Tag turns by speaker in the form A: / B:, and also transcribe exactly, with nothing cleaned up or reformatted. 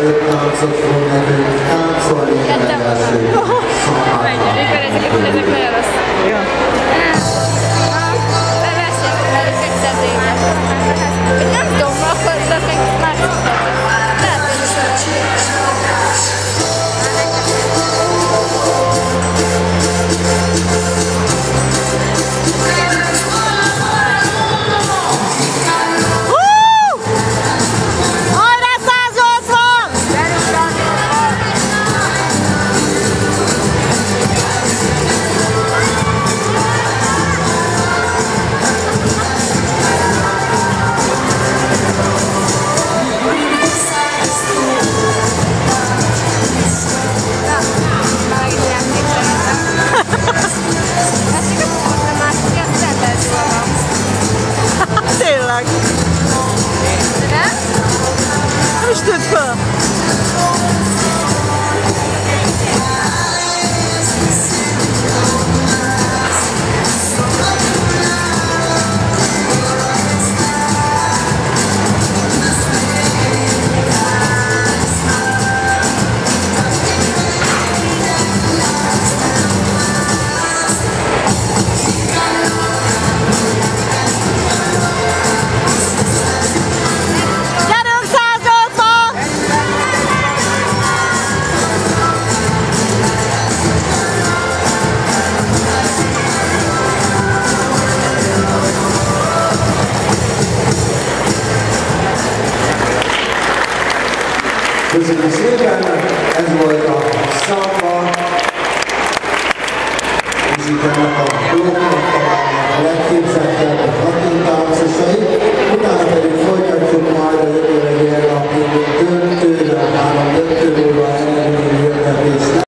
A: öt táncot fog nekünk táncolni az első szakmában.
B: Mikor ezek, ezek nagyon rosszak.
C: Jó.
B: Beveszéltek velük egy szedélyet. Nem tudom, akkor ezek más szedélyet. Lehet, hogy
C: Tényleg.
B: nem?
C: Nem is tűnt föl.
A: Köszönöm szépen, ez volt a szakma, és itt ennek a blokknak talán a legképzettebb latintáncosai, utána pedig folytatjuk majd a jövőre a döntőre, három döntőre.